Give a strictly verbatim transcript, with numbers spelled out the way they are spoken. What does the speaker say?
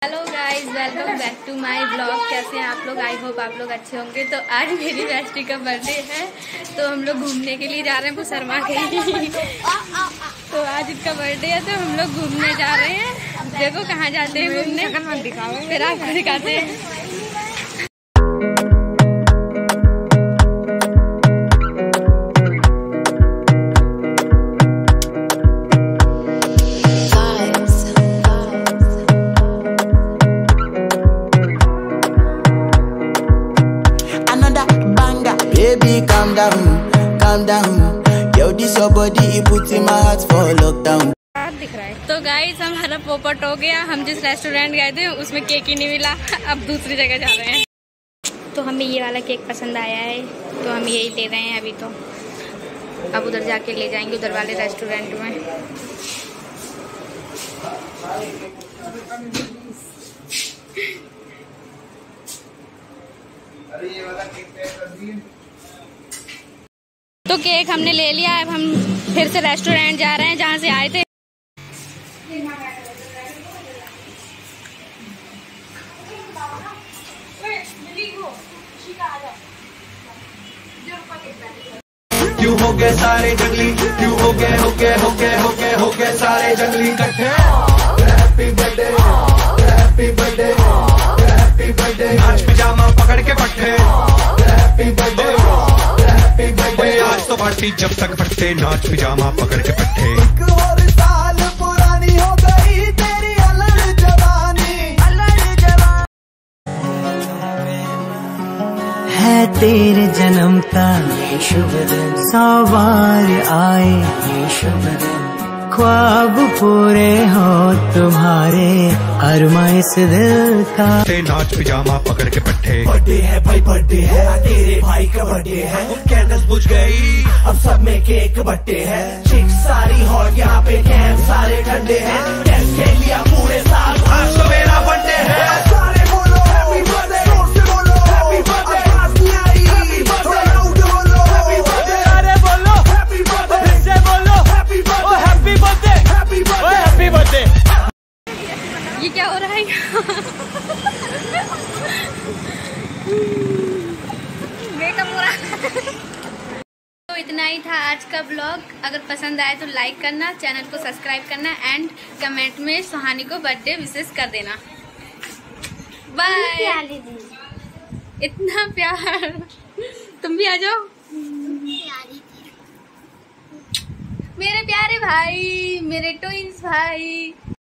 Hello guys, welcome back to my blog. कैसे हैं आप लोग? आई होप आप लोग अच्छे होंगे। तो आज मेरी बेस्टी का बर्थडे है, तो हम लोग घूमने के लिए जा रहे हैं। वो शर्मा गई तो आज इसका बर्थडे है, तो हम लोग घूमने जा रहे हैं। देखो कहाँ जाते हैं घूमने, फिर आपको दिखाते हैं। Baby, calm down, calm down. Yo, this your body, it puts in my heart for lockdown. दिख रहा है। तो गाइस, हमारा पोपट हो गया। हम जिस रेस्टोरेंट गए थे उसमें केक ही नहीं मिला, अब दूसरी जगह जा रहे हैं। तो हमें ये वाला केक पसंद आया है, तो हम यही दे रहे हैं अभी। तो अब उधर जाके ले जाएंगे, उधर वाले रेस्टोरेंट में। अरे ये वाला केक पैक कर दिए। तो केक हमने ले लिया। अब हम फिर से रेस्टोरेंट जा रहे हैं जहाँ से आए थे। क्यों हो गए सारे जंगली, क्यों हो गए हो गए हो गए हो गए हो गए सारे जंगली इकट्ठे। Happy birthday, happy birthday, happy birthday. आज पिजामा पकड़ के पट्टे। Happy birthday, happy birthday. आज तो पार्टी जब तक फटते, नाच पिजामा पकड़ के पट्टे। एक और साल पुरानी हो गई तेरी अलग जवानी, अलग जवानी। है तेरे जन्म का ये शुभ दिन, सौ बार आए ये शुभ दिन, ख्वाब पूरे हो तुम्हारे, अरमा इस दिल का। नाच पिजामा पकड़ के पट्टे। बर्थडे है भाई, बर्थडे है, तेरे भाई का बर्थडे है। कैंडल्स बुझ गई, अब सब में केक बट्टे है। चिक सारी हॉट, यहाँ पे कैंप सारे ठंडे हैं। टेस्ट ले लिया पूरे साल, आज तो मेरा बर्थडे है। सारे बोलो हैप्पी बर्थडे, जोर से बोलो happy birthday. Happy birthday, happy birthday. अरे बोलो हैप्पी बर्थडे, इससे बोलो happy birthday, happy birthday, happy birthday, happy birthday. ये क्या हो रहा है? मेकअप हो रहा है। तो इतना ही था आज का ब्लॉग। अगर पसंद आए तो लाइक करना, चैनल को सब्सक्राइब करना एंड कमेंट में सुहानी को बर्थडे विशेष कर देना। बाय। इतना प्यार, तुम भी आ जाओ मेरे प्यारे भाई, मेरे ट्विंस भाई।